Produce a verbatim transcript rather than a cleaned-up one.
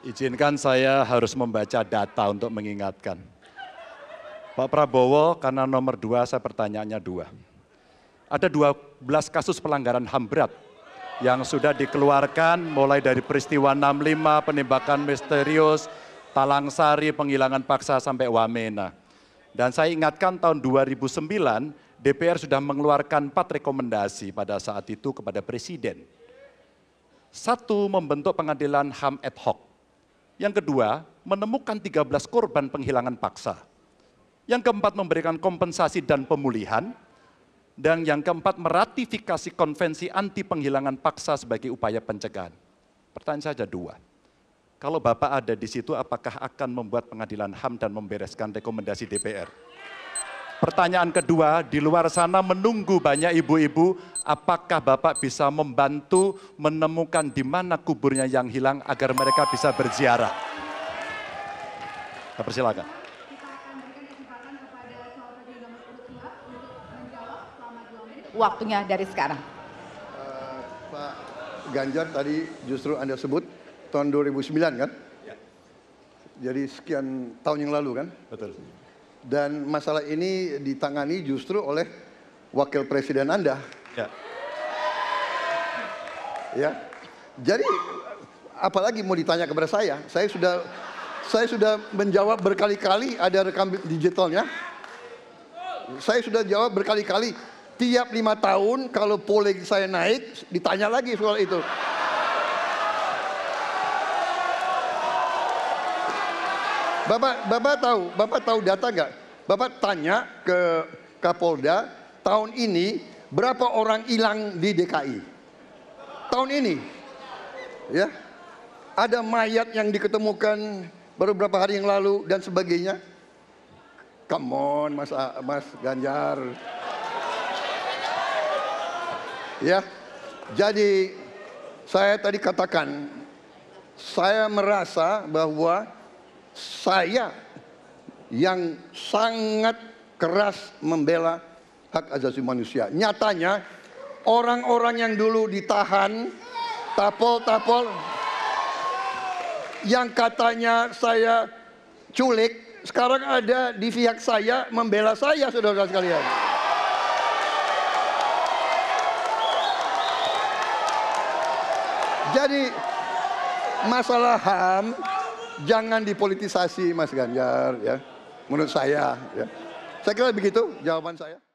Izinkan saya harus membaca data untuk mengingatkan. Pak Prabowo, karena nomor dua, saya pertanyaannya dua. Ada dua belas kasus pelanggaran H A M berat yang sudah dikeluarkan mulai dari peristiwa enam puluh lima, penembakan misterius, Talang Sari, penghilangan paksa sampai Wamena. Dan saya ingatkan tahun dua ribu sembilan, D P R sudah mengeluarkan empat rekomendasi pada saat itu kepada Presiden. Satu, membentuk pengadilan H A M ad hoc. Yang kedua, menemukan tiga belas korban penghilangan paksa. Yang keempat, memberikan kompensasi dan pemulihan. Dan yang keempat, meratifikasi konvensi anti penghilangan paksa sebagai upaya pencegahan. Pertanyaan saja dua. Kalau Bapak ada di situ, apakah akan membuat pengadilan H A M dan membereskan rekomendasi D P R? Pertanyaan kedua, di luar sana menunggu banyak ibu-ibu, apakah Bapak bisa membantu menemukan di mana kuburnya yang hilang agar mereka bisa berziarah? Saya persilakan. Waktunya dari sekarang. Uh, Pak Ganjar tadi justru Anda sebut tahun dua ribu sembilan kan? Ya. Jadi sekian tahun yang lalu kan? Betul. Dan masalah ini ditangani justru oleh wakil presiden Anda. Ya. Ya. Jadi apalagi mau ditanya kepada saya? Saya sudah saya sudah menjawab berkali-kali, ada rekam digitalnya. Saya sudah jawab berkali-kali. Tiap lima tahun kalau polling saya naik, ditanya lagi soal itu. Bapak, Bapak tahu, Bapak tahu data nggak? Bapak tanya ke Kapolda, tahun ini berapa orang hilang di D K I? Tahun ini, ya, ada mayat yang diketemukan baru beberapa hari yang lalu dan sebagainya. Come on, Mas, Mas Ganjar. Ya, jadi saya tadi katakan, saya merasa bahwa saya yang sangat keras membela hak asasi manusia. Nyatanya orang-orang yang dulu ditahan, tapol-tapol, yang katanya saya culik, sekarang ada di pihak saya membela saya, saudara sekalian. Jadi masalah H A M jangan dipolitisasi, Mas Ganjar, ya. Menurut saya, ya. Saya kira begitu jawaban saya.